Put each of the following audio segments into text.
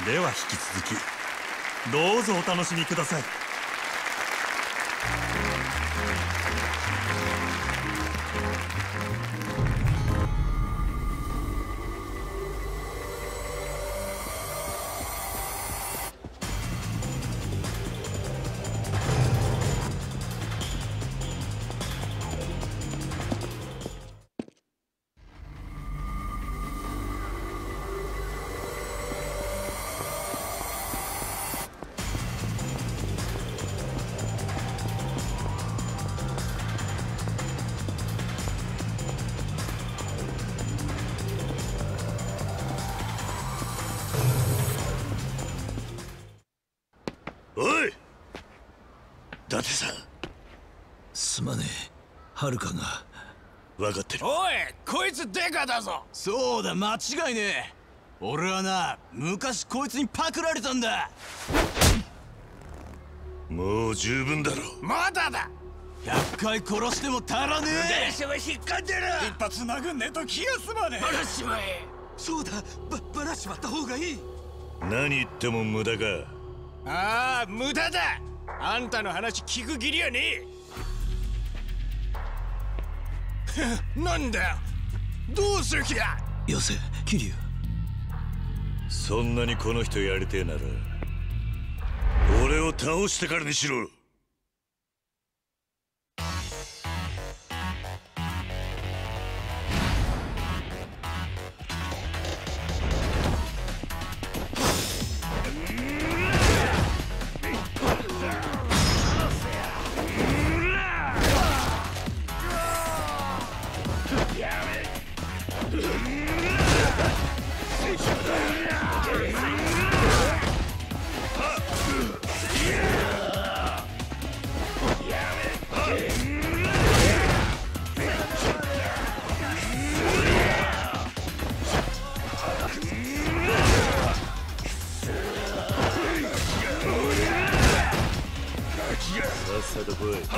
では引き続きどうぞお楽しみください。 おい、伊達さん。 すまねえ、はるかが。 分かってる。 おい、こいつデカだぞ。 そうだ、間違いねえ。俺はな、昔こいつにパクられたんだ。 もう十分だろ。 まだだ。 100回殺しても足らねえ。 電車は引っかんでる。 一発殴んねえと気が済まねえ。 バラしまえ。 そうだ、バラしまった方がいい。 何言っても無駄か。 ああ、無駄だ。あんたの話聞く義理はねえ。なんだよ、どうする気だ。 よせ、桐生。 そんなにこの人やりてえなら俺を倒してからにしろ。さっさと来い。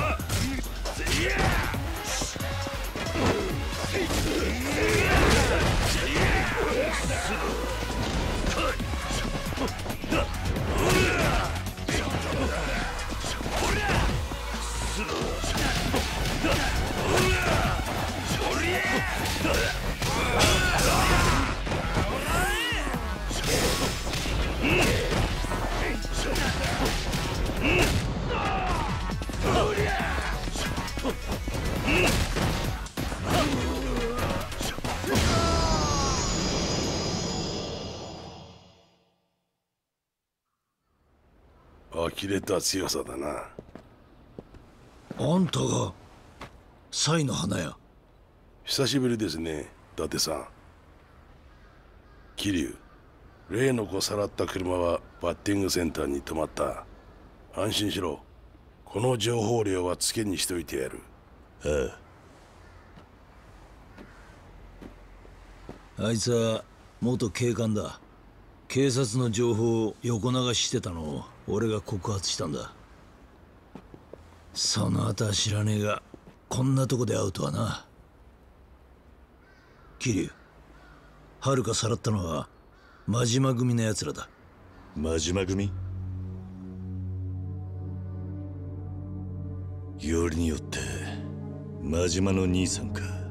呆れた強さだな。 あんたがサイの花屋。 久しぶりですね、伊達さん。桐生、例の子さらった車はバッティングセンターに止まった。安心しろ。この情報量はつけにしといてやる。 あいつは元警官だ。警察の情報を横流ししてたのを俺が告発したんだ。その後は知らねえが、こんなとこで会うとはな。桐生、はるかさらったのは真島組の奴らだ。 真島組？よりによって真島の兄さんか。